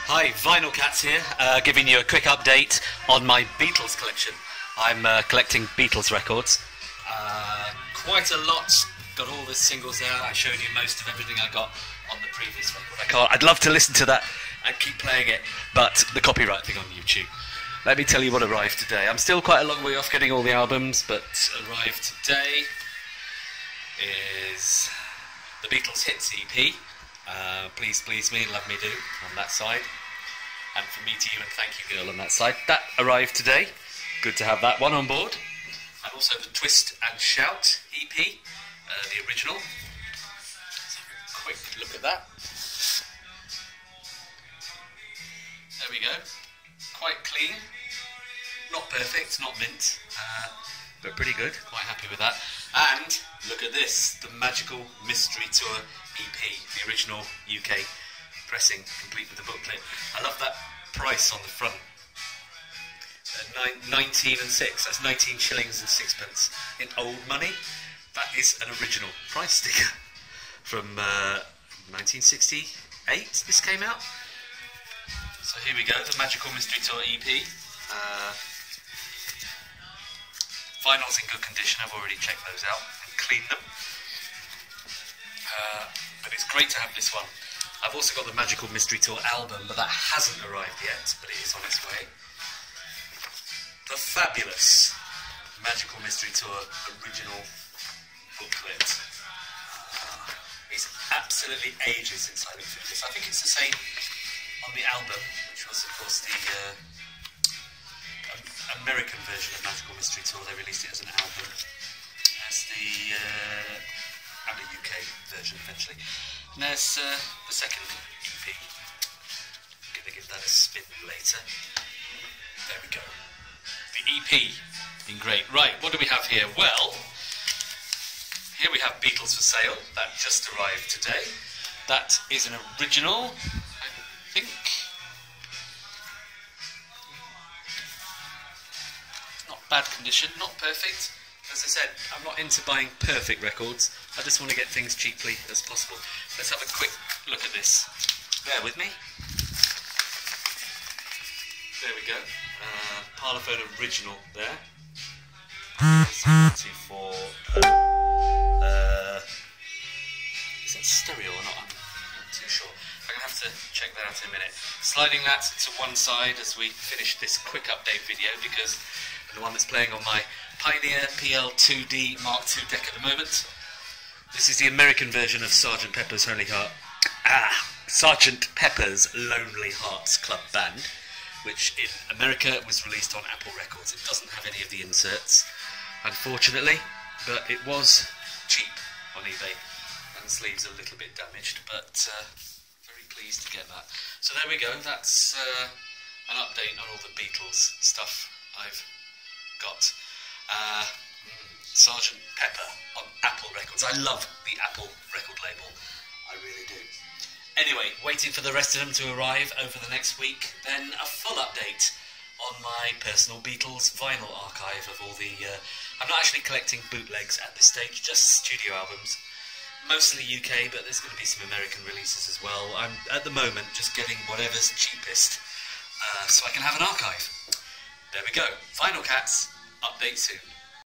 Hi, Vinyl Cats here, giving you a quick update on my Beatles collection. I'm collecting Beatles records. Quite a lot. Got all the singles there. I showed you most of everything I got on the previous record. I'd love to listen to that and keep playing it, but the copyright thing on YouTube. Let me tell you what arrived today. I'm still quite a long way off getting all the albums, but arrived today is the Beatles Hits EP. Please Please Me, Love Me Do on that side. And From Me to You and Thank You Girl on that side. That arrived today. Good to have that one on board. And also the Twist and Shout EP, the original. Let's have a quick look at that. There we go. Quite clean. Not perfect, not mint, but pretty good. Quite happy with that. And look at this, the Magical Mystery Tour EP, the original UK pressing, complete with the booklet. I love that price on the front. 19 and 6, that's 19 shillings and sixpence in old money. That is an original price sticker from 1968 this came out. So here we go, the Magical Mystery Tour EP. Vinyls in good condition, I've already checked those out and cleaned them. But it's great to have this one. I've also got the Magical Mystery Tour album, but that hasn't arrived yet, but it is on its way. The fabulous Magical Mystery Tour original booklet. It's absolutely ages since I looked at this. I think it's the same on the album, which was of course the American version of Magical Mystery Tour. They released it as an album, as and the UK version eventually. And there's the second EP. I'm going to give that a spin later. There we go. The EP in great. Right, what do we have here? Well, here we have Beatles for Sale. That just arrived today. That is an original, I think. Not bad condition, not perfect. As I said, I'm not into buying perfect records. I just want to get things cheaply as possible. Let's have a quick look at this. Bear with me. There we go. Parlophone original there. 74. Is that stereo or not? I'm not too sure. I'm going to have to check that out in a minute. Sliding that to one side as we finish this quick update video, because the one that's playing on my Pioneer PL2D Mark II deck at the moment. This is the American version of Sgt. Pepper's Lonely Hearts Club Band, which in America was released on Apple Records. It doesn't have any of the inserts, unfortunately, but it was cheap on eBay, and the sleeve's a little bit damaged, but very pleased to get that. So there we go, that's an update on all the Beatles stuff I've got. Sgt. Pepper on Apple Records. I love the Apple record label, I really do. Anyway, waiting for the rest of them to arrive over the next week, then a full update on my personal Beatles vinyl archive of all the... I'm not actually collecting bootlegs at this stage, just studio albums. Mostly UK, but there's going to be some American releases as well. I'm, at the moment, just getting whatever's cheapest, so I can have an archive. There we go. Vinyl Cats, update soon.